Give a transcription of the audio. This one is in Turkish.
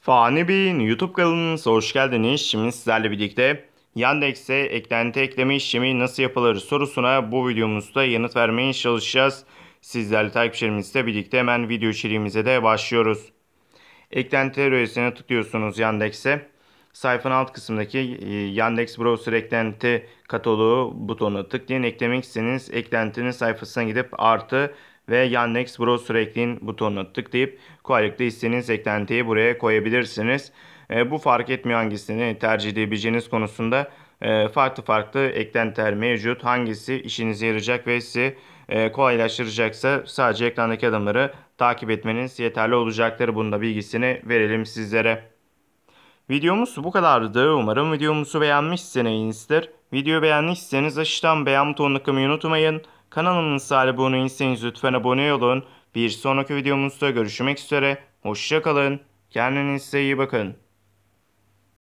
Fani Bey'in YouTube kanalınıza hoş geldiniz. Şimdi sizlerle birlikte Yandex'e eklenti ekleme işlemi nasıl yapılır sorusuna bu videomuzda yanıt vermeye çalışacağız. Sizlerle takipçilerimizle birlikte hemen video içeriğimize de başlıyoruz. Eklentiler öğesine tıklıyorsunuz Yandex'e. Sayfanın alt kısmındaki Yandex Browser eklenti kataloğu butonuna tıklayın. Eklemek istediğiniz eklentinin sayfasına gidip artı ve Yandex Browser ekleyin butonuna tıklayıp kolaylıkla istediğiniz eklentiyi buraya koyabilirsiniz. Bu fark etmiyor hangisini tercih edebileceğiniz konusunda farklı farklı eklentiler mevcut. Hangisi işinize yarayacak ve sizi kolaylaştıracaksa sadece ekrandaki adımları takip etmeniz yeterli olacaktır. Bunun da bilgisini verelim sizlere. Videomuz bu kadardı. Umarım videomuzu beğenmişsinizdir. Videoyu beğenmişseniz aşağıdan beğen butonuna tıklamayı unutmayın. Kanalımıza abone değilseniz lütfen abone olun. Bir sonraki videomuzda görüşmek üzere. Hoşça kalın. Kendinize iyi bakın.